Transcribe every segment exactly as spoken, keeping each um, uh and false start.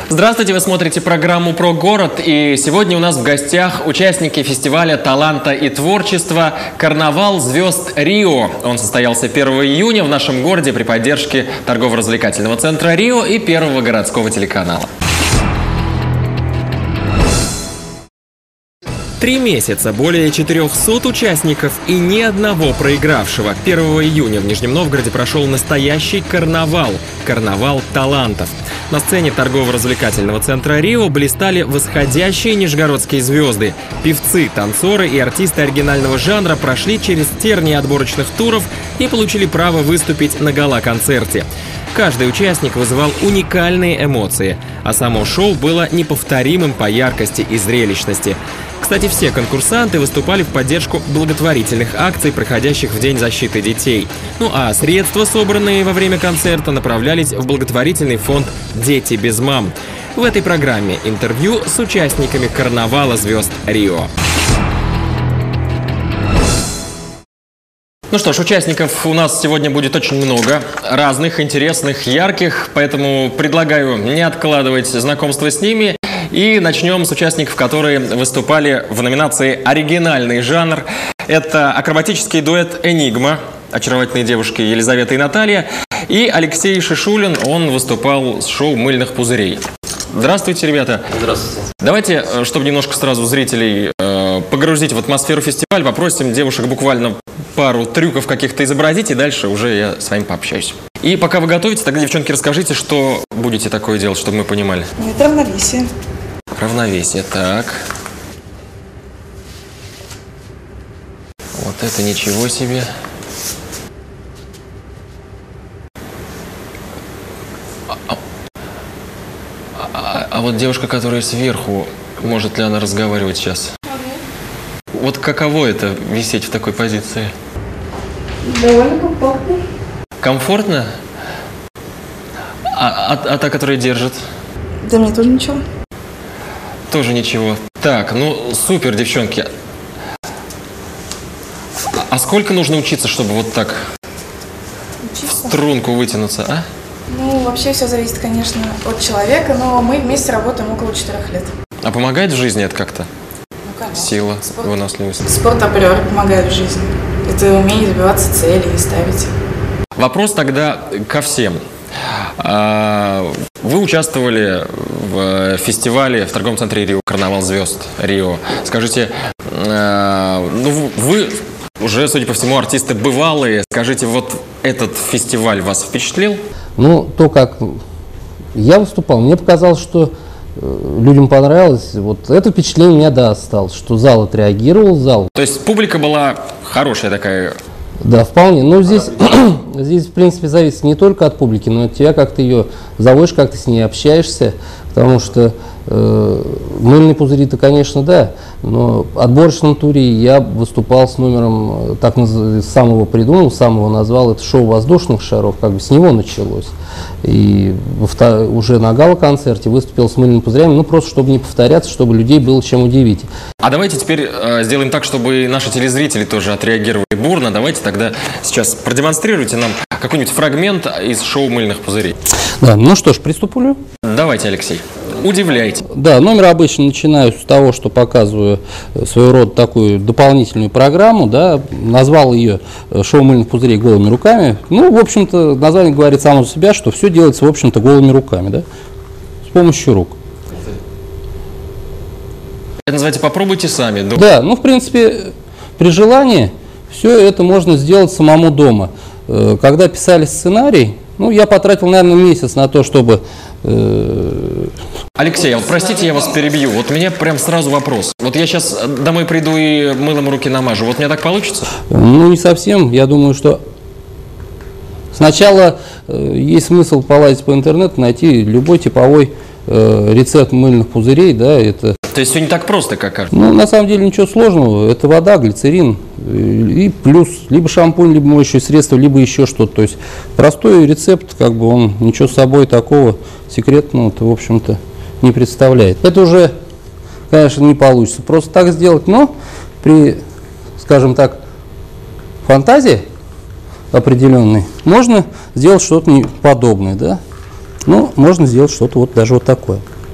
Здравствуйте, вы смотрите программу «Про город», и сегодня у нас в гостях участники фестиваля таланта и творчества «Карнавал звезд Рио». Он состоялся первого июня в нашем городе при поддержке торгово-развлекательного центра «Рио» и Первого городского телеканала. Три месяца, более четырёхсот участников и ни одного проигравшего. первого июня в Нижнем Новгороде прошел настоящий карнавал. Карнавал талантов. На сцене торгово-развлекательного центра «Рио» блистали восходящие нижегородские звезды. Певцы, танцоры и артисты оригинального жанра прошли через тернии отборочных туров и получили право выступить на гала-концерте. Каждый участник вызывал уникальные эмоции, а само шоу было неповторимым по яркости и зрелищности. Кстати, все конкурсанты выступали в поддержку благотворительных акций, проходящих в День защиты детей. Ну а средства, собранные во время концерта, направлялись в благотворительный фонд «Дети без мам». В этой программе интервью с участниками карнавала звезд Рио. Ну что ж, участников у нас сегодня будет очень много, разных, интересных, ярких, поэтому предлагаю не откладывать знакомство с ними. И начнем с участников, которые выступали в номинации «Оригинальный жанр». Это акробатический дуэт «Энигма», очаровательные девушки Елизавета и Наталья, и Алексей Шишулин, он выступал с шоу «Мыльных пузырей». Здравствуйте, ребята. Здравствуйте. Давайте, чтобы немножко сразу зрителей э, погрузить в атмосферу фестиваля, попросим девушек буквально пару трюков каких-то изобразить, и дальше уже я с вами пообщаюсь. И пока вы готовитесь, тогда, девчонки, расскажите, что будете такое делать, чтобы мы понимали. Это равновесие. Равновесие, так. Вот это ничего себе. А, а, а, а вот девушка, которая сверху, может ли она разговаривать сейчас? Могу. Вот каково это, висеть в такой позиции? Довольно комфортно. Комфортно? А, а, а та, которая держит? Да мне тоже ничего. Тоже ничего. Так, ну супер, девчонки. А сколько нужно учиться, чтобы вот так учиться? В струнку вытянуться, а? Ну, вообще все зависит, конечно, от человека, но мы вместе работаем около четырех лет. А помогает в жизни это как-то? Ну, конечно. Сила, Спорт. выносливость. Спорт априори помогает в жизни. Это умение добиваться цели и ставить. Вопрос тогда ко всем. Вы участвовали в фестивале в торговом центре Рио, «Карнавал звезд Рио». Скажите, ну вы уже, судя по всему, артисты бывалые. Скажите, вот этот фестиваль вас впечатлил? Ну, то, как я выступал, мне показалось, что людям понравилось. Вот это впечатление у меня, да, осталось, что зал отреагировал, зал. То есть публика была хорошая такая? Да, вполне. Но здесь, здесь, в принципе, зависит не только от публики, но от тебя, как ты ее заводишь, как ты с ней общаешься. Потому что э, мыльные пузыри-то, конечно, да, но в отборочном туре я выступал с номером, так с самого придумал, с самого назвал, это шоу воздушных шаров, как бы с него началось. И уже на гала-концерте выступил с мыльными пузырями, ну просто чтобы не повторяться, чтобы людей было чем удивить. А давайте теперь э, сделаем так, чтобы наши телезрители тоже отреагировали бурно. Давайте тогда сейчас продемонстрируйте нам какой-нибудь фрагмент из шоу «Мыльных пузырей». Да, ну что ж, приступлю. Давайте, Алексей, удивляйте. Да, номер обычно начинаю с того, что показываю своего рода такую дополнительную программу, да, назвал ее «Шоу мыльных пузырей голыми руками». Ну, в общем-то, название говорит само за себя, что все делается, в общем-то, голыми руками, да, с помощью рук. Это называется «Попробуйте сами». Да, ну, в принципе, при желании все это можно сделать самому дома. Когда писали сценарий, ну, я потратил, наверное, месяц на то, чтобы... Э... Алексей, вот простите, я вас перебью. Вот у меня прям сразу вопрос. Вот я сейчас домой приду и мылом руки намажу. Вот у меня так получится? Ну, не совсем. Я думаю, что сначала э, есть смысл полазить по интернету, найти любой типовой э, рецепт мыльных пузырей, да, это... То есть все не так просто, как кажется? Ну, на самом деле ничего сложного. Это вода, глицерин и плюс либо шампунь, либо моющее средство, либо еще что-то. То есть простой рецепт, как бы он ничего с собой такого секретного-то, в общем-то, не представляет. Это уже, конечно, не получится просто так сделать, но при, скажем так, фантазии определенной можно сделать что-то подобное, да? Ну, можно сделать что-то вот даже вот такое.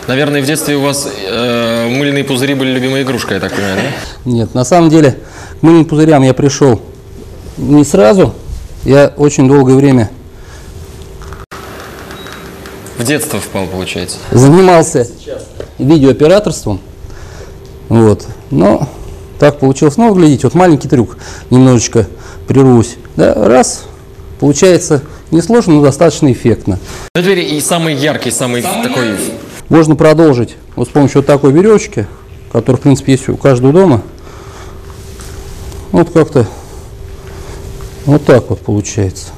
Наверное, в детстве у вас э, мыльные пузыри были любимой игрушкой, я так понимаю, да? Нет, на самом деле к мыльным пузырям я пришел не сразу. Я очень долгое время В детство впал, получается. занимался видеооператорством. Вот. Но так получилось. Ну, глядите, вот маленький трюк. Немножечко прервусь. Да, раз. Получается несложно, но достаточно эффектно. Ну, теперь и самый яркий, самый, самый такой... Яркий. Можно продолжить вот с помощью вот такой веревочки, которая, в принципе, есть у каждого дома. Вот как-то вот так вот получается.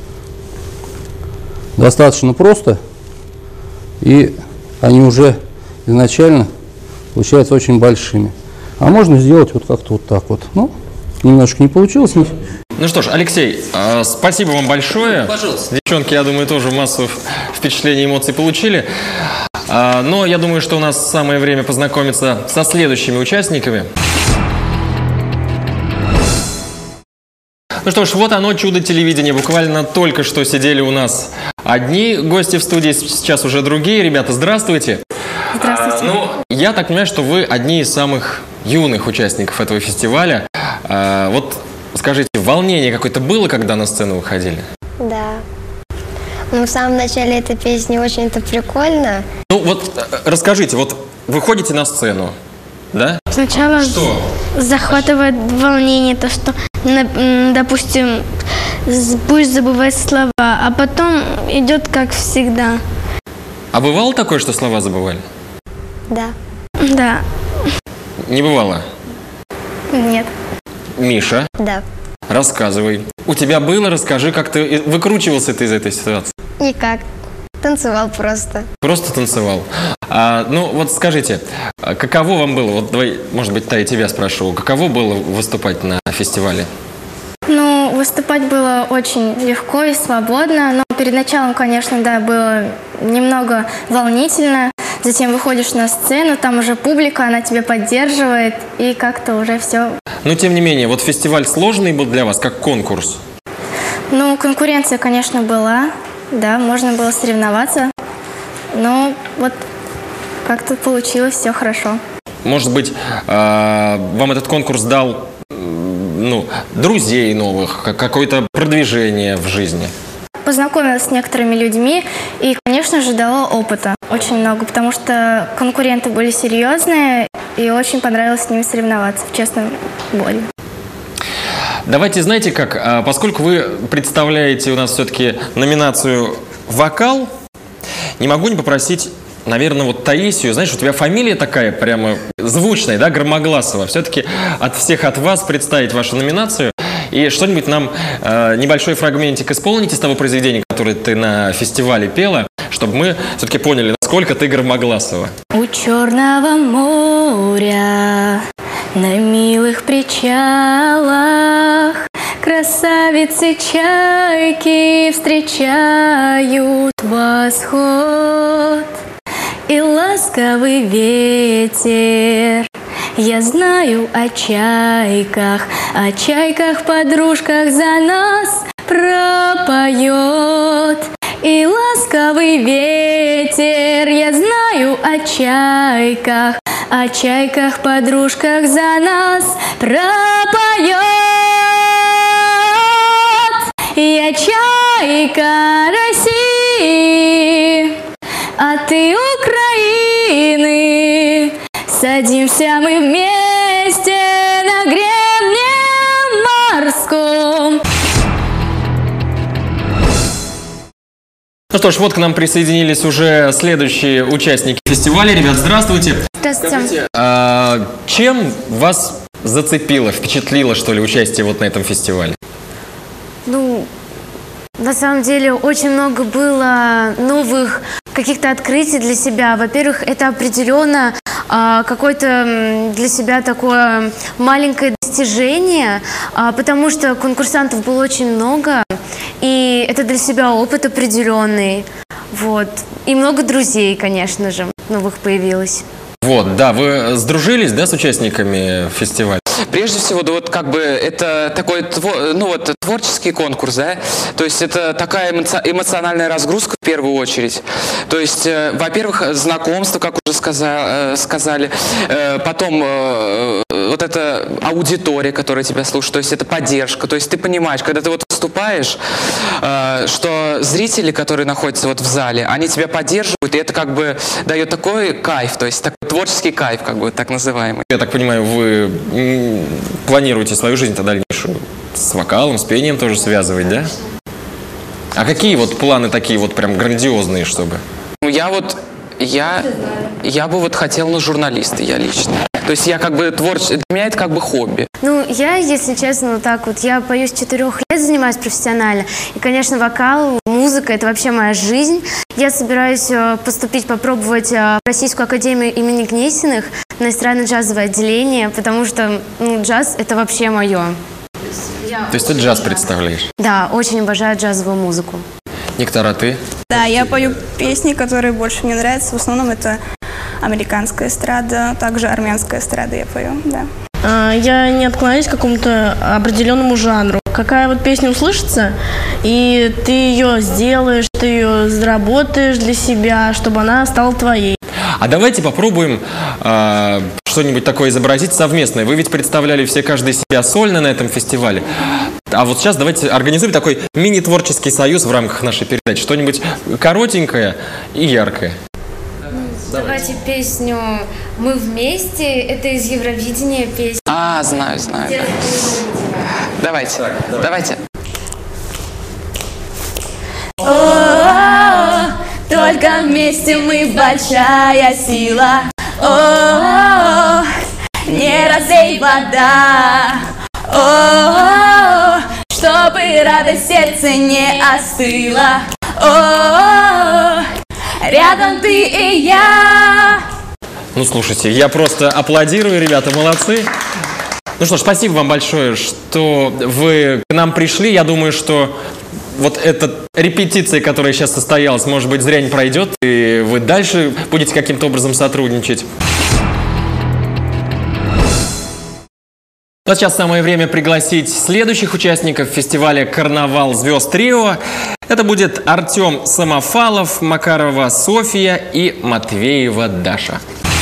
Достаточно просто. И они уже изначально получаются очень большими. А можно сделать вот как-то вот так вот. Ну, немножко не получилось. Ну что ж, Алексей, э, спасибо вам большое. Пожалуйста. Девчонки, я думаю, тоже массу впечатлений и эмоций получили. Э, но я думаю, что у нас самое время познакомиться со следующими участниками. Ну что ж, вот оно, чудо телевидения. Буквально только что сидели у нас одни гости в студии, сейчас уже другие. Ребята, здравствуйте. Здравствуйте. А, ну, я так понимаю, что вы одни из самых юных участников этого фестиваля. А, вот скажите, волнение какое-то было, когда на сцену выходили? Да. Ну, в самом начале этой песни очень-то прикольно. Ну, вот расскажите, вот вы ходите на сцену, да? Сначала Что? захватывает волнение, то, что, допустим, будешь забывать слова, а потом идет как всегда. А бывало такое, что слова забывали? Да. Да. Не бывало? Нет. Миша, Да. рассказывай. У тебя было, расскажи, как ты выкручивался ты из этой ситуации? Никак. Танцевал просто. Просто танцевал. А, ну, вот скажите, каково вам было, вот давай, может быть, та и тебя спрошу, каково было выступать на фестивале? Ну, выступать было очень легко и свободно, но перед началом, конечно, да, было немного волнительно. Затем выходишь на сцену, там уже публика, она тебя поддерживает, и как-то уже все. Но, тем не менее, вот фестиваль сложный был для вас, как конкурс? Ну, конкуренция, конечно, была, да, можно было соревноваться, но вот как-то получилось все хорошо. Может быть, вам этот конкурс дал, ну, друзей новых, какое-то продвижение в жизни? Познакомилась с некоторыми людьми и, конечно же, дала опыта очень много, потому что конкуренты были серьезные, и очень понравилось с ними соревноваться в честном бою. Давайте, знаете как, поскольку вы представляете у нас все-таки номинацию «Вокал», не могу не попросить, наверное, вот Таисию, знаешь, у тебя фамилия такая прямо звучная, да, Громогласова. Все-таки от всех от вас представить вашу номинацию и что-нибудь нам, э, небольшой фрагментик исполнить из того произведения, которое ты на фестивале пела, чтобы мы все-таки поняли, насколько ты Громогласова. У Черного моря на милых причалах красавицы чайки встречают восход. И ласковый ветер, я знаю о чайках, о чайках-подружках за нас пропоет. И ласковый ветер, я знаю о чайках, о чайках-подружках за нас пропоет. Я чайка России, а ты Украины. Садимся мы вместе на гребне морском. Ну что ж, вот к нам присоединились уже следующие участники фестиваля. Ребят, здравствуйте. Здравствуйте. А, чем вас зацепило, впечатлило, что ли, участие вот на этом фестивале? Ну, на самом деле, очень много было новых каких-то открытий для себя. Во-первых, это определенно а, какое-то для себя такое маленькое достижение, а, потому что конкурсантов было очень много, и это для себя опыт определенный. Вот. И много друзей, конечно же, новых появилось. Вот, да, вы сдружились, да, с участниками фестиваля? прежде всего, да, вот как бы это такой, ну вот, творческий конкурс, да, то есть это такая эмоциональная разгрузка в первую очередь. То есть, э, во-первых, знакомство, как уже сказа, э, сказали, э, потом э, вот эта аудитория, которая тебя слушает, то есть это поддержка, то есть ты понимаешь, когда ты вот выступаешь, э, что зрители, которые находятся вот в зале, они тебя поддерживают, и это как бы дает такой кайф, то есть такой творческий кайф, как бы так называемый. Я так понимаю, вы планируете свою жизнь-то дальнейшую с вокалом, с пением тоже связывать, да? А какие вот планы такие вот прям грандиозные, чтобы? Ну, я вот, я, я бы вот хотел на журналиста, я лично. То есть я как бы творчество, для меня это как бы хобби. Ну, я, если честно, вот так вот, я пою с четырех лет, занимаюсь профессионально. И, конечно, вокал, музыка – это вообще моя жизнь. Я собираюсь поступить, попробовать в Российскую академию имени Гнесиных на эстрадно-джазовое отделение, потому что, ну, джаз – это вообще мое. Я То есть ты джаз представляешь? Да, очень обожаю джазовую музыку. Нектар, а ты? Да, я пою песни, которые больше мне нравятся. В основном это американская эстрада, также армянская эстрада я пою, да. Я не отклоняюсь к какому-то определенному жанру. Какая вот песня услышится, и ты ее сделаешь, ты ее заработаешь для себя, чтобы она стала твоей. А давайте попробуем э, что-нибудь такое изобразить совместное. Вы ведь представляли все каждый себя сольно на этом фестивале. А вот сейчас давайте организуем такой мини-творческий союз в рамках нашей передачи. Что-нибудь коротенькое и яркое. Давайте песню «Мы вместе». Это из Евровидения песня. А, знаю, знаю. Да. Давайте, так, давайте. О, только вместе мы большая сила. О, не разлей вода. О, чтобы радость сердце не остыла. О, рядом ты и я. Ну, слушайте, я просто аплодирую, ребята, молодцы. Ну что ж, спасибо вам большое, что вы к нам пришли. Я думаю, что вот эта репетиция, которая сейчас состоялась, может быть, зря не пройдет, и вы дальше будете каким-то образом сотрудничать. А сейчас самое время пригласить следующих участников фестиваля «Карнавал звезд Трио». Это будет Артем Самофалов, Макарова Софья и Матвеева Даша.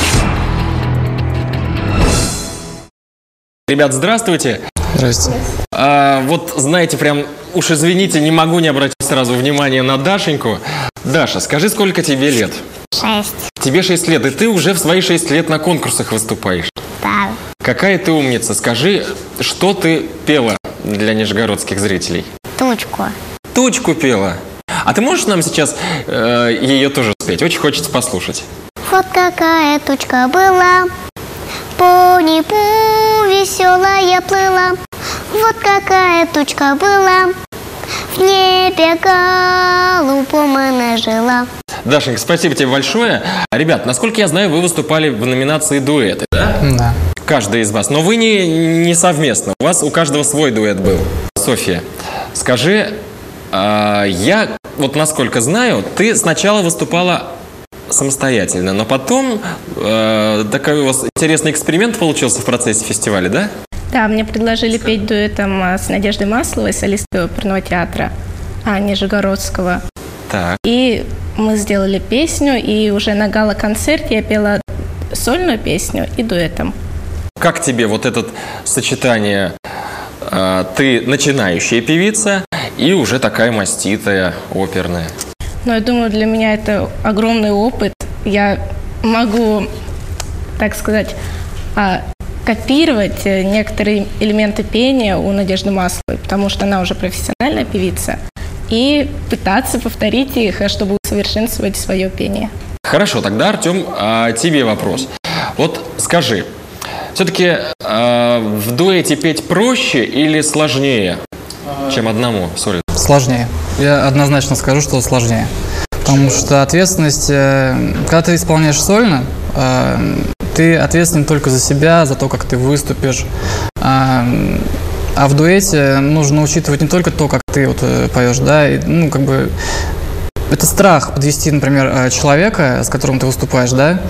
Ребят, здравствуйте. Здравствуйте. А, вот, знаете, прям, уж извините, не могу не обратить сразу внимание на Дашеньку. Даша, скажи, сколько тебе лет? Шесть. Тебе шесть лет, и ты уже в свои шесть лет на конкурсах выступаешь. Да. Какая ты умница. Скажи, что ты пела для нижегородских зрителей? Тучку. Тучку пела? А ты можешь нам сейчас э, ее тоже спеть? Очень хочется послушать. Вот какая тучка была, по небу веселая плыла. Вот какая тучка была, в небе голубом она жила. Дашенька, спасибо тебе большое. Ребят, насколько я знаю, вы выступали в номинации дуэты, да? Да. Каждый из вас. Но вы не, не совместно. У вас у каждого свой дуэт был. Софья, скажи, э, я вот насколько знаю, ты сначала выступала самостоятельно, но потом э, такой у вас интересный эксперимент получился в процессе фестиваля, да? Да, мне предложили петь дуэтом с Надеждой Масловой, солисткой оперного театра Нижегородского. Так. И мы сделали песню, и уже на гала-концерте я пела сольную песню и дуэтом. Как тебе вот это сочетание, э, ты начинающая певица и уже такая маститая, оперная? Ну, я думаю, для меня это огромный опыт. Я могу, так сказать, копировать некоторые элементы пения у Надежды Масловой, потому что она уже профессиональная певица, и пытаться повторить их, чтобы усовершенствовать свое пение. Хорошо, тогда, Артем, тебе вопрос. Вот скажи, все-таки э, в дуэте петь проще или сложнее, чем одному солю? Сложнее. Я однозначно скажу, что сложнее. Потому что ответственность, э, когда ты исполняешь сольно, э, ты ответственен только за себя, за то, как ты выступишь. А, а в дуэте нужно учитывать не только то, как ты вот поешь, да, и, ну, как бы, это страх подвести, например, человека, с которым ты выступаешь, да,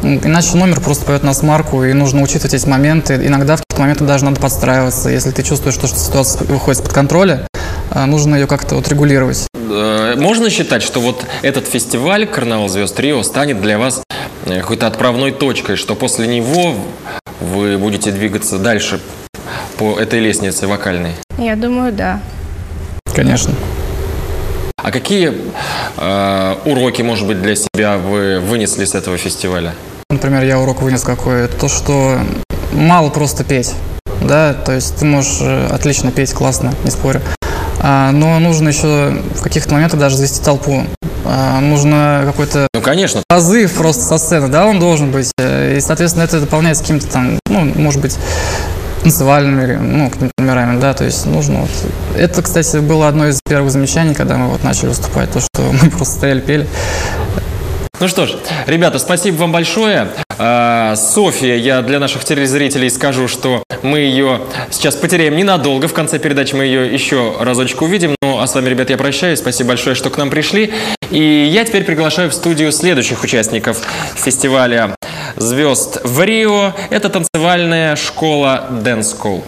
Иначе номер просто поет на смарку, и нужно учитывать эти моменты. Иногда в какие-то моменты даже надо подстраиваться. Если ты чувствуешь, что ситуация выходит из-под контроля, нужно ее как-то вот регулировать. Можно считать, что вот этот фестиваль «Карнавал звезд Рио» станет для вас какой-то отправной точкой, что после него вы будете двигаться дальше по этой лестнице вокальной? Я думаю, да. Конечно. А какие э, уроки, может быть, для себя вы вынесли с этого фестиваля? Например, я урок вынес какой? То, что мало просто петь, да, то есть ты можешь отлично петь, классно, не спорю. А, но нужно еще в каких-то моментах даже завести толпу. А, нужно какой-то ну, конечно. позыв просто со сцены, да, он должен быть. И, соответственно, это дополняется каким-то там, ну, может быть, танцевальными, ну, номерами, да, то есть нужно вот. Это, кстати, было одно из первых замечаний, когда мы вот начали выступать, то, что мы просто стояли, пели. Ну что ж, ребята, спасибо вам большое. А, Софья, я для наших телезрителей скажу, что мы ее сейчас потеряем ненадолго. В конце передачи мы ее еще разочек увидим. Ну, а с вами, ребят, я прощаюсь. Спасибо большое, что к нам пришли. И я теперь приглашаю в студию следующих участников фестиваля звезд в Рио. Это танцевальная школа Dance School.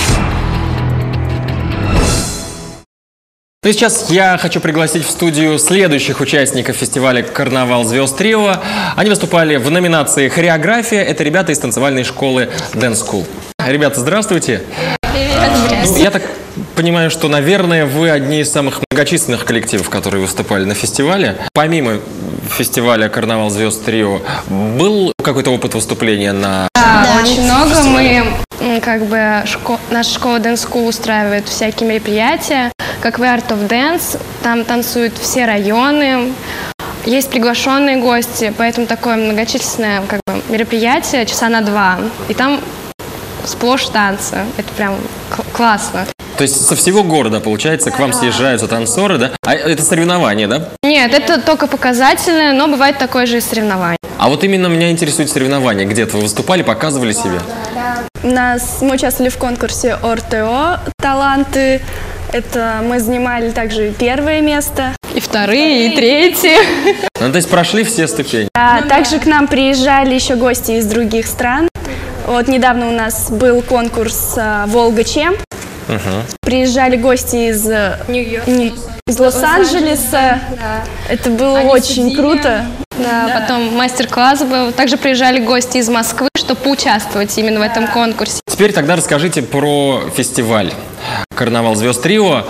Ну и сейчас я хочу пригласить в студию следующих участников фестиваля «Карнавал звезд Рио». Они выступали в номинации «Хореография». Это ребята из танцевальной школы Dance School. Ребята, здравствуйте. Привет. Ну, я так понимаю, что, наверное, вы одни из самых многочисленных коллективов, которые выступали на фестивале. Помимо фестиваля «Карнавал звезд Рио», был какой-то опыт выступления на Да, да, очень много. Фестивале? Мы, как бы, шко... наша школа Dance School устраивает всякие мероприятия, как в Art of Dance. Там танцуют все районы. Есть приглашенные гости, поэтому такое многочисленное, как бы, мероприятие часа на два. И там сплошь танцы. Это прям классно. То есть со всего города, получается, к вам съезжаются танцоры, да? А это соревнования, да? Нет, это только показательное, но бывает такое же и соревнование. А вот именно меня интересует соревнования. Где-то вы выступали, показывали себя? У нас, мы участвовали в конкурсе ОРТО «Таланты». Это мы занимали также первое место. И вторые, и третьи. Ну, то есть прошли все ступени. А также к нам приезжали еще гости из других стран. Вот недавно у нас был конкурс «Волга Чемп». Угу. Приезжали гости из, не, из Лос-Анджелеса. Да. Это было Они очень судили. круто. Да, Да. Потом мастер-класс был. Также приезжали гости из Москвы, чтобы поучаствовать именно в этом конкурсе. Теперь тогда расскажите про фестиваль «Карнавал звезд Рио».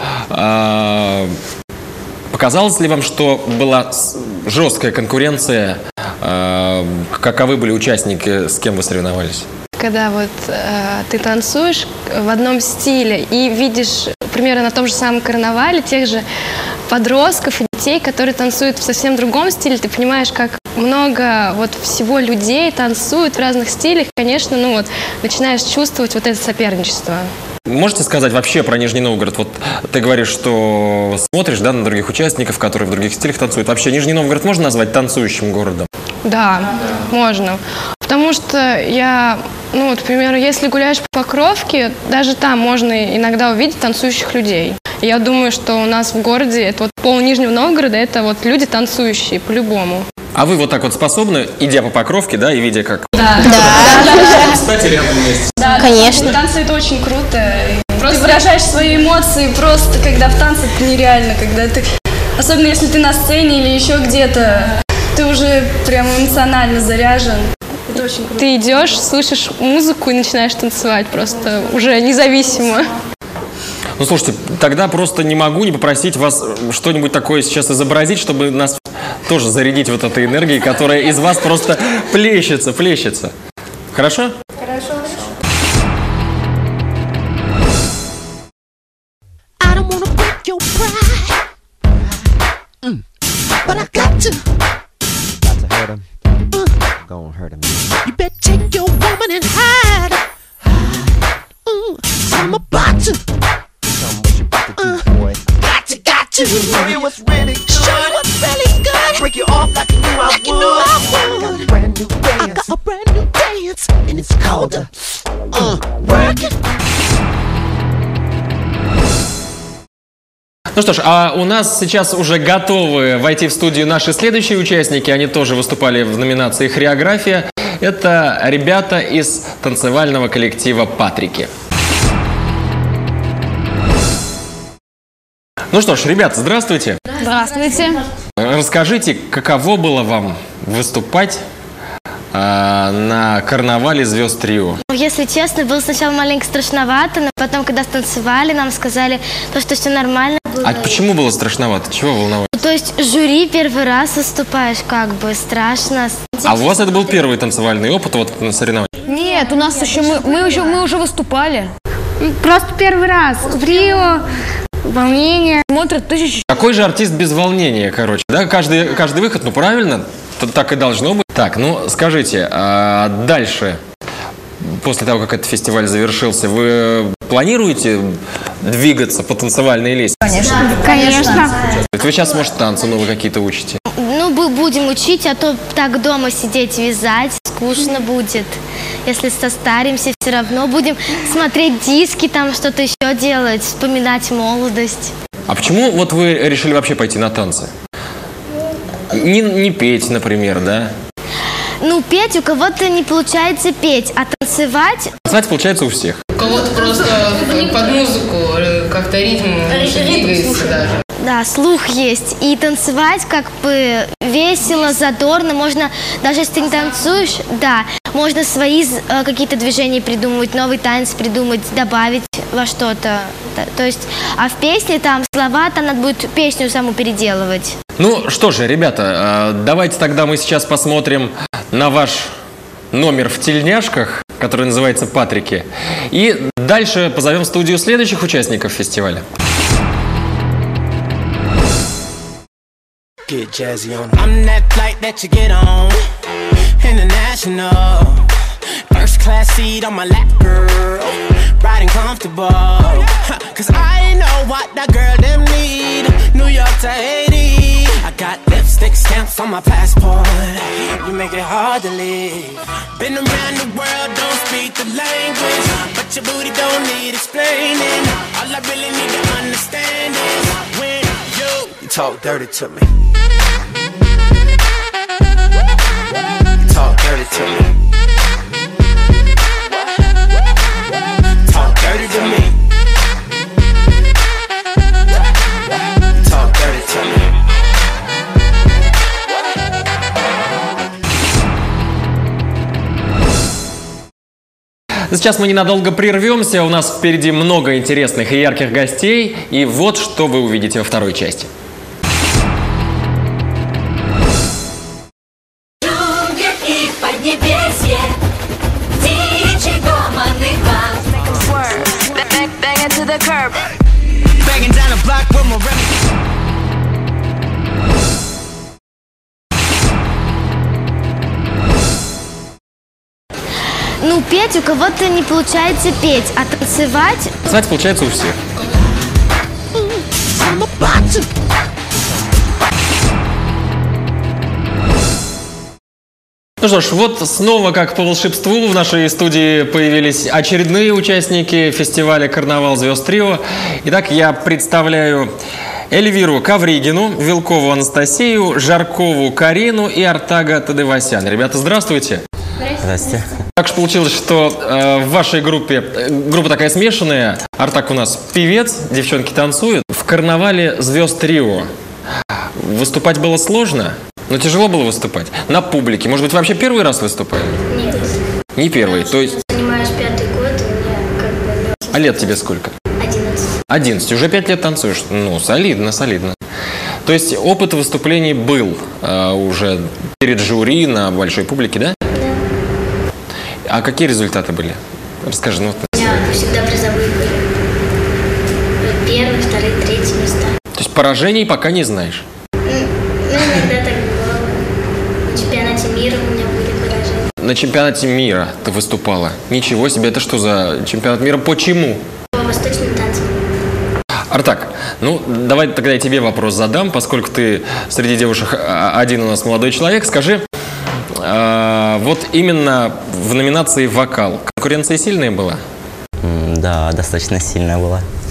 А, показалось ли вам, что была жесткая конкуренция? А, каковы были участники, с кем вы соревновались? Когда вот э, ты танцуешь в одном стиле и видишь примерно на том же самом карнавале тех же подростков и детей, которые танцуют в совсем другом стиле, ты понимаешь, как много вот всего людей танцуют в разных стилях, конечно, ну вот начинаешь чувствовать вот это соперничество. Можете сказать вообще про Нижний Новгород? Вот ты говоришь, что смотришь, да, на других участников, которые в других стилях танцуют. Вообще Нижний Новгород можно назвать танцующим городом? Да, можно. Потому что я, ну вот, к примеру, если гуляешь по Покровке, даже там можно иногда увидеть танцующих людей. И я думаю, что у нас в городе, это вот пол Нижнего Новгорода, это вот люди танцующие по-любому. А вы вот так вот способны, идя по Покровке, да, и видя как... Да. Да. Кстати, рядом есть. Да, Конечно. Танцы это очень круто. Просто ты выражаешь свои эмоции просто, когда в танце это нереально, когда ты, особенно если ты на сцене или еще где-то, ты уже прям эмоционально заряжен. Это очень круто. Ты идешь, слышишь музыку и начинаешь танцевать просто уже независимо. Ну, слушайте, тогда просто не могу не попросить вас что-нибудь такое сейчас изобразить, чтобы нас тоже зарядить вот этой энергией, которая из вас просто плещется, плещется. Хорошо? Хорошо. Gonna hurt him. You better take your woman and hide. Mm, I'm about to. Tell me what you about to do, boy. Got to, got to. Show you what's really good. Show you what's really good. Break you off like you knew I like would. You knew I would. I got a brand new dance. I got a brand new dance, and it's called a uh, work it. Ну что ж, а у нас сейчас уже готовы войти в студию наши следующие участники. Они тоже выступали в номинации «Хореография». Это ребята из танцевального коллектива «Патрики». Ну что ж, ребята, здравствуйте. Здравствуйте. Расскажите, каково было вам выступать э, на карнавале звезд Рио? Если честно, было сначала маленько страшновато, но потом, когда станцевали, нам сказали, то, что все нормально было. А почему было страшновато? Чего волновать? То есть жюри первый раз выступаешь, как бы страшно. А у вас это был первый танцевальный опыт вот на соревнованиях? Нет, у нас еще мы, мы еще мы уже выступали. Просто первый раз в Рио. Волнение. Смотрят тысячи. Какой же артист без волнения, короче, да? Каждый, каждый выход, ну правильно, так и должно быть. Так, ну скажите, а дальше, после того, как этот фестиваль завершился, вы планируете двигаться по танцевальной лестнице? Конечно. Конечно. Вы сейчас, может, танцы новые какие-то учите? Ну, мы будем учить, а то так дома сидеть, вязать, скучно будет. Если состаримся, все равно будем смотреть диски, там что-то еще делать, вспоминать молодость. А почему вот вы решили вообще пойти на танцы? Не, не петь, например, да? Ну, петь у кого-то не получается петь, а танцевать... Танцевать получается у всех. У кого-то просто под музыку как-то ритм двигается даже. Да, слух есть. И танцевать как бы весело, задорно. Можно, даже если ты не танцуешь, да, можно свои э, какие-то движения придумывать, новый танец придумать, добавить во что-то. То есть, а в песне там слова, там надо будет песню саму переделывать. Ну что же, ребята, давайте тогда мы сейчас посмотрим на ваш номер в тельняшках, который называется «Патрики». И дальше позовем в студию следующих участников фестиваля. Get jazzy on. I'm that flight that you get on, international. First class seat on my lap, girl, riding comfortable. Cause I know what that girl them need. New York to Haiti, I got lipstick stamps on my passport. You make it hard to leave. Been around the world, don't speak the language, but your booty don't need explaining. All I really need to understand is when you, you talk dirty to me. Talk dirty to me. Talk dirty to me. Talk dirty to me. Сейчас мы ненадолго прервемся. У нас впереди много интересных и ярких гостей. И вот что вы увидите во второй части. Ну, петь у кого-то не получается петь, а танцевать... Танцевать получается у всех. Ну что ж, вот снова, как по волшебству, в нашей студии появились очередные участники фестиваля «Карнавал звезд Рио». Итак, я представляю Эльвиру Ковригину, Вилкову Анастасию, Жаркову Карину и Артага Тадевасян. Ребята, здравствуйте. Здравствуйте. Так что получилось, что э, в вашей группе, э, группа такая смешанная. Артак у нас певец, девчонки танцуют. В «Карнавале звезд Рио» выступать было сложно? Но тяжело было выступать? На публике? Может быть, вообще первый раз выступаете? Нет. Не первый, то есть... Занимаюсь пятый год, у меня как бы... А лет тебе сколько? Одиннадцать. Одиннадцать. Уже пять лет танцуешь? Ну, солидно, солидно. То есть опыт выступлений был э, уже перед жюри на большой публике, да? Да. А какие результаты были? Расскажи. Ну, у меня всегда призовые были. Первый, второй, третий места. То есть поражений пока не знаешь? Ну, иногда так бывало. На чемпионате мира у меня были поражения. На чемпионате мира ты выступала? Ничего себе, это что за чемпионат мира? Почему? По восточным танцам. Артак, ну давай тогда я тебе вопрос задам, поскольку ты среди девушек один у нас молодой человек. Скажи, э, вот именно в номинации «Вокал» конкуренция сильная была? Да, достаточно сильная была.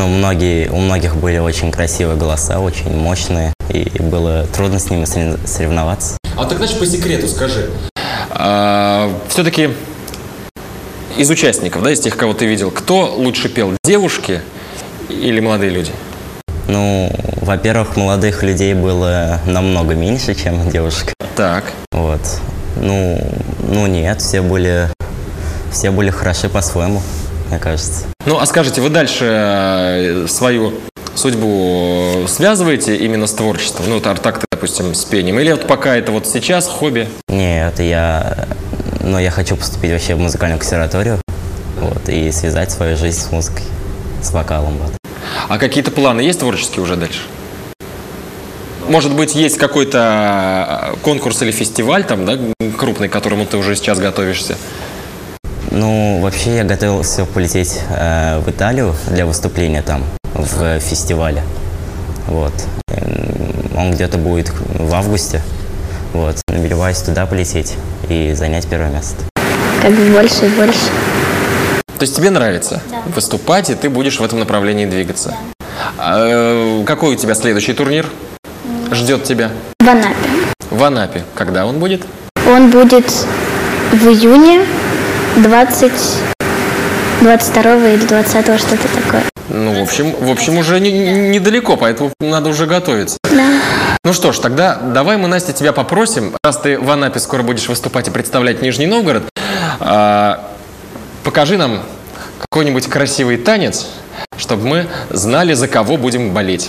но многие, у многих были очень красивые голоса, очень мощные, и было трудно с ними соревноваться. А так, значит, по секрету скажи. А, все-таки из участников, да, из тех, кого ты видел, кто лучше пел, девушки или молодые люди? Ну, во-первых, молодых людей было намного меньше, чем девушек. Так. Вот. Ну, ну нет, все были, все были хороши по-своему, мне кажется. Ну, а скажите, вы дальше свою судьбу связываете именно с творчеством? Ну, так, допустим, с пением? Или вот пока это вот сейчас хобби? Нет, я, ну, я хочу поступить вообще в музыкальную консерваторию, вот, и связать свою жизнь с музыкой, с вокалом. Вот. А какие-то планы есть творческие уже дальше? Может быть, есть какой-то конкурс или фестиваль там, да, крупный, к которому ты уже сейчас готовишься? Ну, вообще я готовился полететь э, в Италию для выступления там, в фестивале. Вот. Он где-то будет в августе. Вот. Намереваюсь туда полететь и занять первое место. Как бы больше и больше. То есть тебе нравится да. выступать, и ты будешь в этом направлении двигаться? Да. А, какой у тебя следующий турнир ждет тебя? В Анапе. В Анапе. Когда он будет? Он будет в июне двадцать, двадцать второго или двадцатого, что-то такое. Ну, в общем, в общем уже не, не, недалеко, поэтому надо уже готовиться. Да. Ну что ж, тогда давай мы, Настя, тебя попросим, раз ты в Анапе скоро будешь выступать и представлять Нижний Новгород, а, покажи нам какой-нибудь красивый танец, чтобы мы знали, за кого будем болеть.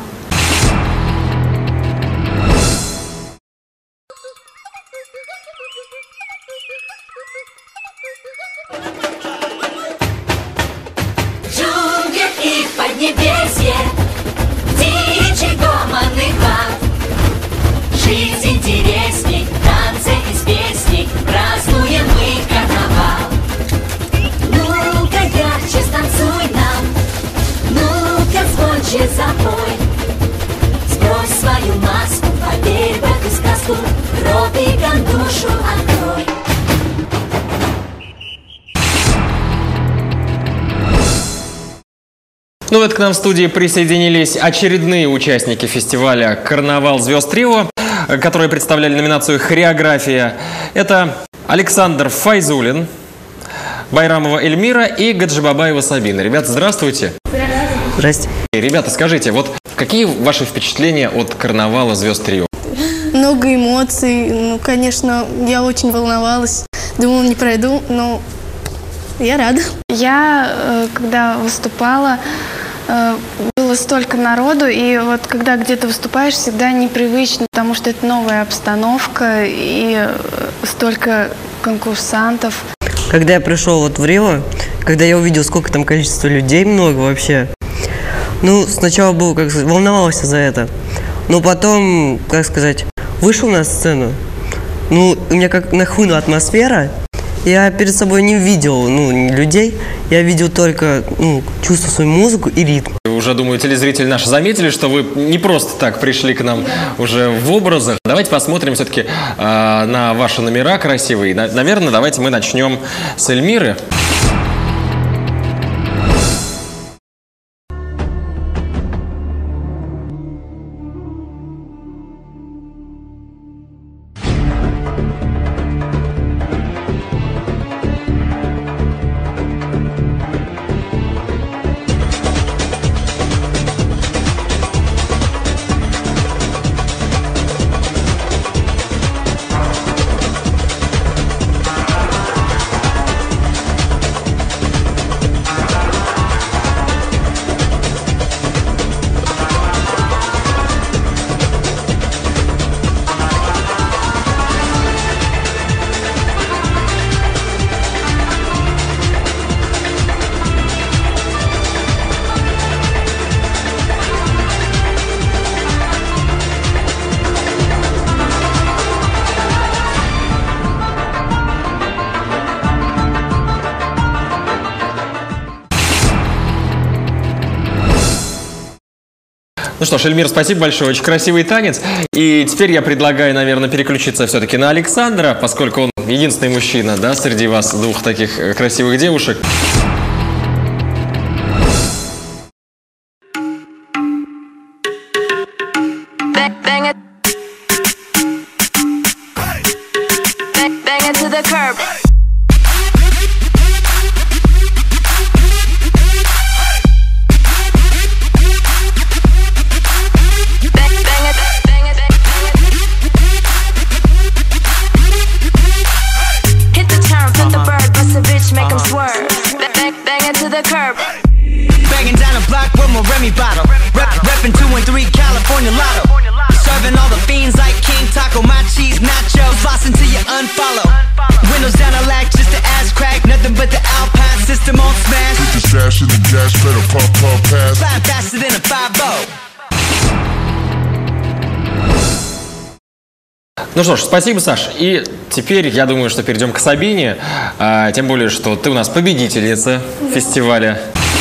Поднебесье, птичий гомон и хват. Жизнь интересней, танцы из песней, празднуем мы карнавал. Ну-ка ярче станцуй нам, ну-ка звонче запой. Сбрось свою маску, поверь в эту сказку, робиком душу открой. Ну вот к нам в студии присоединились очередные участники фестиваля «Карнавал звезд Трио», которые представляли номинацию «Хореография». Это Александр Файзулин, Байрамова Эльмира и Гаджибабаева Сабина. Ребята, здравствуйте. Здрасте. Ребята, скажите, вот какие ваши впечатления от «Карнавала звезд Трио»? Много эмоций. Ну, конечно, я очень волновалась. Думала, не пройду, но я рада. Я, когда выступала, было столько народу, и вот когда где-то выступаешь, всегда непривычно, потому что это новая обстановка и столько конкурсантов. Когда я пришел вот в Рио, когда я увидел, сколько там количество людей, много вообще, ну, сначала был, как сказать, волновался за это, но потом, как сказать, вышел на сцену, ну, у меня как нахлынула атмосфера. Я перед собой не видел ну, людей, я видел только, ну, чувствовал свою музыку и ритм. Уже, думаю, телезрители наши заметили, что вы не просто так пришли к нам уже в образах. Давайте посмотрим все-таки э, на ваши номера красивые. На, наверное, давайте мы начнем с Эльмиры. Ну что ж, Эльмир, спасибо большое, очень красивый танец. И теперь я предлагаю, наверное, переключиться все-таки на Александра, поскольку он единственный мужчина, да, среди вас двух таких красивых девушек. fiends like King Taco, my cheese nachos, lost until you unfollow. Windows down a lack just to ass crack, nothing but the Alpine system on smash. Put the sash in the gas pedal, pump, pump, pass. Fly faster than a five oh. Ну что ж, спасибо, Саш. И теперь, я думаю, что перейдем к Сабине. А, тем более, что ты у нас победительница фестиваля.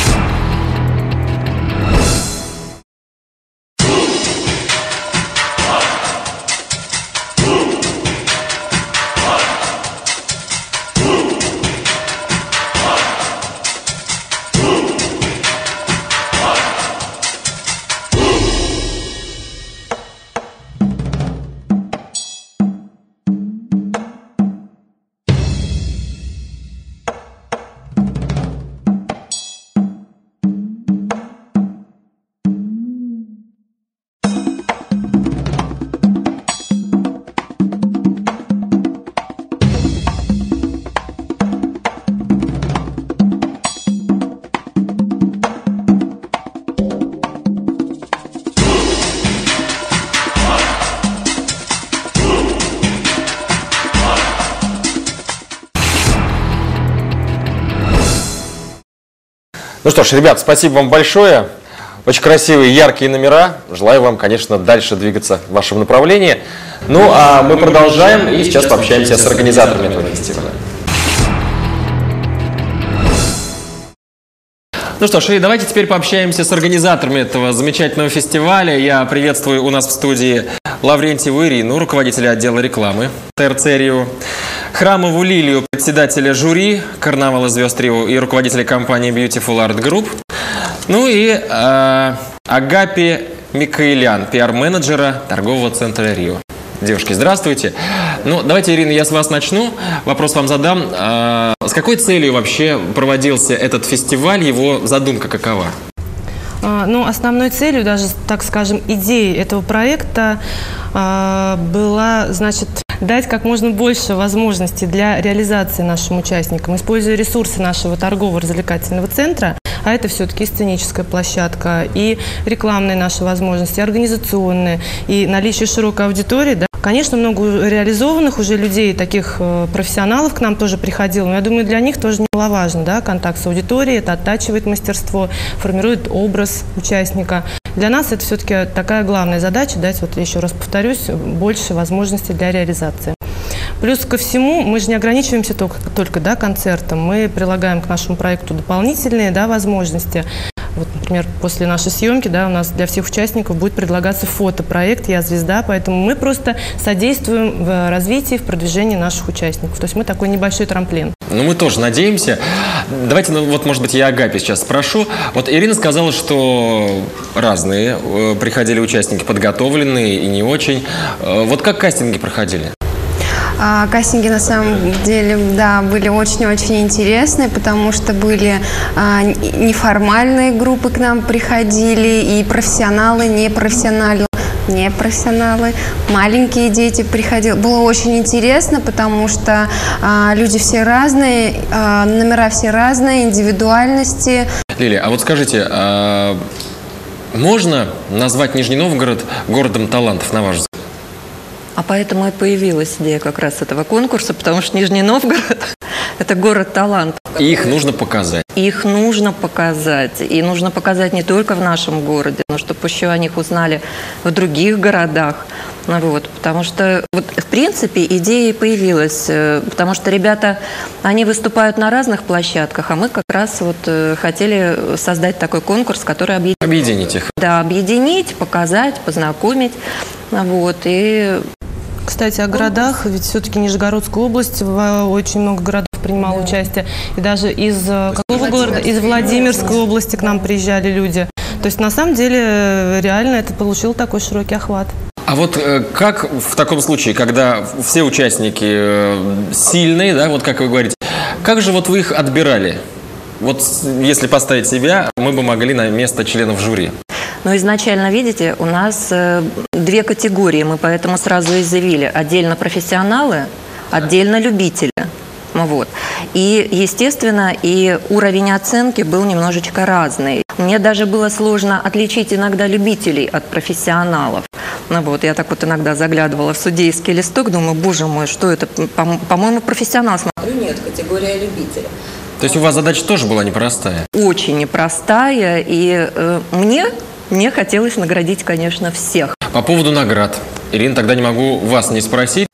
Ну что ж, ребят, спасибо вам большое. Очень красивые, яркие номера. Желаю вам, конечно, дальше двигаться в вашем направлении. Ну, а мы продолжаем и сейчас пообщаемся с организаторами этого фестиваля. Ну что ж, и давайте теперь пообщаемся с организаторами этого замечательного фестиваля. Я приветствую у нас в студии Лаврентьеву Ирину, руководителя отдела рекламы ТРЦ Рио, Храмову Лилию, председателя жюри Карнавала звезд Рио и руководителя компании Beautiful Art Group, ну и э, Агапи Микаэлян, пиар-менеджера торгового центра Рио. Девушки, здравствуйте. Ну, давайте, Ирина, я с вас начну. Вопрос вам задам. А, с какой целью вообще проводился этот фестиваль? Его задумка какова? Ну, основной целью, даже, так скажем, идеей этого проекта э, была, значит, дать как можно больше возможностей для реализации нашим участникам, используя ресурсы нашего торгово-развлекательного центра, а это все-таки и сценическая площадка, и рекламные наши возможности, организационные, и наличие широкой аудитории. Да. Конечно, много реализованных уже людей, таких э, профессионалов к нам тоже приходило, но я думаю, для них тоже немаловажно, да, контакт с аудиторией, это оттачивает мастерство, формирует образ участника. Для нас это все-таки такая главная задача, дать, вот еще раз повторюсь, больше возможностей для реализации. Плюс ко всему, мы же не ограничиваемся только, только да, концертом, мы прилагаем к нашему проекту дополнительные, да, возможности. Вот, например, после нашей съемки, да, у нас для всех участников будет предлагаться фотопроект «Я звезда», поэтому мы просто содействуем в развитии, в продвижении наших участников. То есть мы такой небольшой трамплин. Ну, мы тоже надеемся. Давайте, ну, вот, может быть, я Агапи сейчас спрошу. Вот Ирина сказала, что разные э, приходили участники, подготовленные и не очень. Э, вот как кастинги проходили? А, кастинги на самом деле, да, были очень-очень интересные, потому что были а, неформальные группы к нам приходили, и профессионалы, непрофессионалы, непрофессионалы, маленькие дети приходили. Было очень интересно, потому что а, люди все разные, а, номера все разные, индивидуальности. Лилия, а вот скажите, а можно назвать Нижний Новгород городом талантов, на ваш взгляд? А поэтому и появилась идея как раз этого конкурса, потому что Нижний Новгород – это город талантов. И их нужно показать. Их нужно показать. И нужно показать не только в нашем городе, но чтобы еще о них узнали в других городах. Ну, вот, потому что, вот, в принципе, идея и появилась. Потому что ребята, они выступают на разных площадках, а мы как раз вот хотели создать такой конкурс, который объединит. Объединить их. Да, объединить, показать, познакомить. Вот, и... Кстати, о городах, ведь все-таки Нижегородская область, очень много городов принимало да. участие. И даже из какого города? Из Владимирской области к нам приезжали люди. То есть, на самом деле, реально это получило такой широкий охват. А вот как в таком случае, когда все участники сильные, да, вот как вы говорите, как же вот вы их отбирали? Вот если поставить себя, мы бы могли на место членов жюри. Но изначально, видите, у нас э, две категории, мы поэтому сразу и заявили. Отдельно профессионалы, отдельно любители. Вот. И, естественно, и уровень оценки был немножечко разный. Мне даже было сложно отличить иногда любителей от профессионалов. Ну вот, я так вот иногда заглядывала в судейский листок, думаю, боже мой, что это, по-моему, профессионал. Смотрю, нет, категория любителя. То есть у вас задача тоже была непростая? Очень непростая, и э, мне, мне хотелось наградить, конечно, всех. По поводу наград. Ирина, тогда не могу вас не спросить.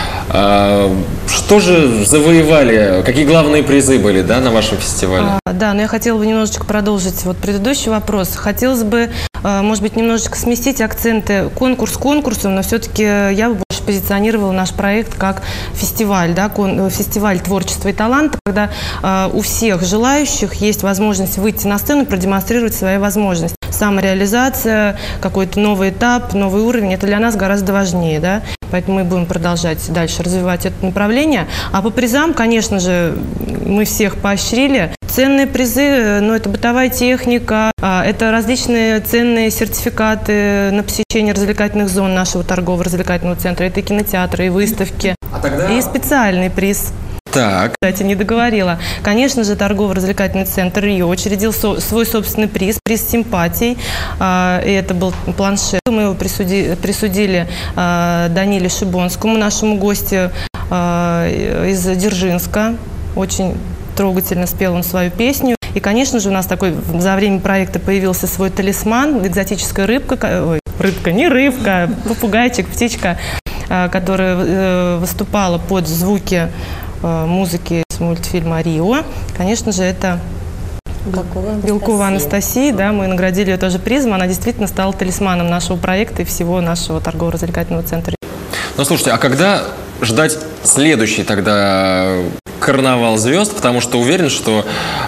А, что же завоевали, какие главные призы были, да, на вашем фестивале? А, да, но я хотела бы немножечко продолжить вот предыдущий вопрос. Хотелось бы, может быть, немножечко сместить акценты конкурс конкурсом, но все-таки я бы больше позиционировала наш проект как фестиваль, да, фестиваль творчества и таланта, когда у всех желающих есть возможность выйти на сцену и продемонстрировать свои возможности. Самореализация, какой-то новый этап, новый уровень, это для нас гораздо важнее, да? Поэтому мы будем продолжать дальше развивать это направление. А по призам, конечно же, мы всех поощрили. Ценные призы, ну, это бытовая техника, это различные ценные сертификаты на посещение развлекательных зон нашего торгово-развлекательного центра, это и кинотеатры, и выставки, а тогда... и специальный приз. Так. Кстати, не договорила. Конечно же, торгово-развлекательный центр Рио учредил со свой собственный приз, приз симпатий. А, и это был планшет. Мы его присудили, присудили а, Даниле Шибонскому, нашему гостю а, из Дзержинска. Очень трогательно спел он свою песню. И, конечно же, у нас такой за время проекта появился свой талисман, экзотическая рыбка, ой, рыбка, не рыбка, попугайчик, птичка, а, которая а, выступала под звуки музыки из мультфильма «Рио». Конечно же, это Белкова, Белкова Анастасия. Да, мы наградили ее тоже призом. Она действительно стала талисманом нашего проекта и всего нашего торгово-развлекательного центра. Ну, слушайте, а когда ждать следующий тогда карнавал звезд? Потому что уверен, что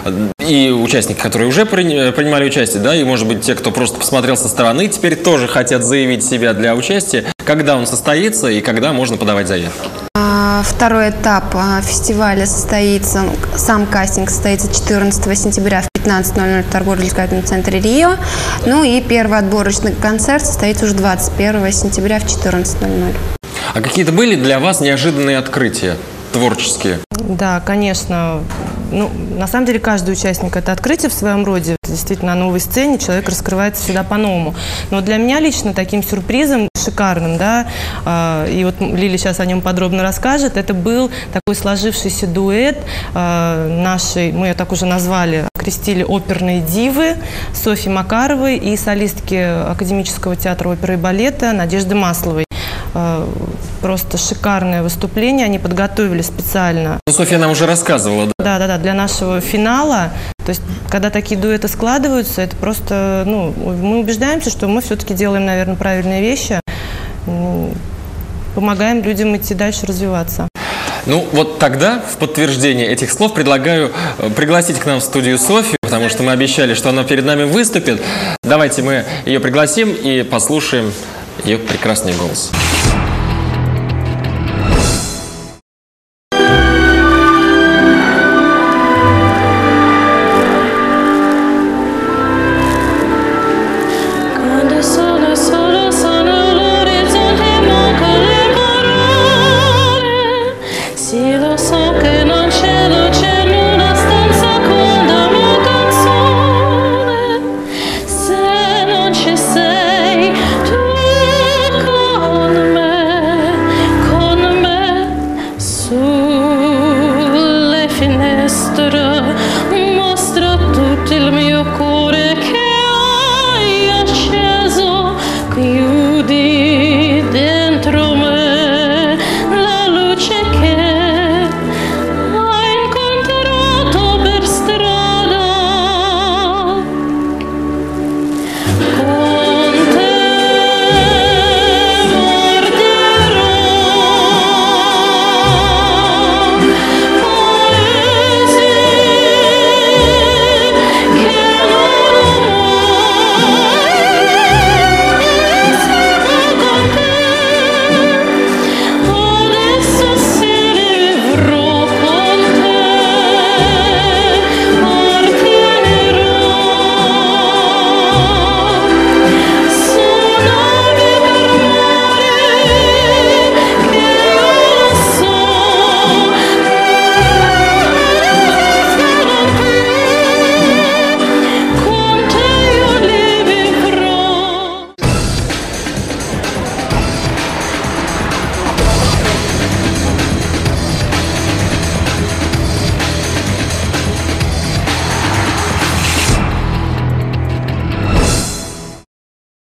и участники, которые уже принимали участие, да, и, может быть, те, кто просто посмотрел со стороны, теперь тоже хотят заявить себя для участия. Когда он состоится и когда можно подавать заявки? Второй этап фестиваля состоится, сам кастинг состоится четырнадцатого сентября в пятнадцать ноль ноль в торгово-развлекательном центре Рио. Ну и первый отборочный концерт состоится уже двадцать первого сентября в четырнадцать ноль ноль. А какие-то были для вас неожиданные открытия творческие? Да, конечно. Ну, на самом деле, каждый участник – это открытие в своем роде. Действительно, на новой сцене человек раскрывается всегда по-новому. Но для меня лично таким сюрпризом шикарным, да, э, и вот Лили сейчас о нем подробно расскажет, это был такой сложившийся дуэт э, нашей, мы ее так уже назвали, окрестили оперные дивы Софьи Макаровой и солистки Академического театра оперы и балета Надежды Масловой. Просто шикарное выступление, они подготовили специально. Ну, Софья нам уже рассказывала. Да, да, да, для нашего финала. То есть, когда такие дуэты складываются, это просто, ну, мы убеждаемся, что мы все-таки делаем, наверное, правильные вещи, помогаем людям идти дальше, развиваться. Ну, вот тогда, в подтверждение этих слов, предлагаю пригласить к нам в студию Софью, потому что мы обещали, что она перед нами выступит. Давайте мы ее пригласим и послушаем ее прекрасный голос.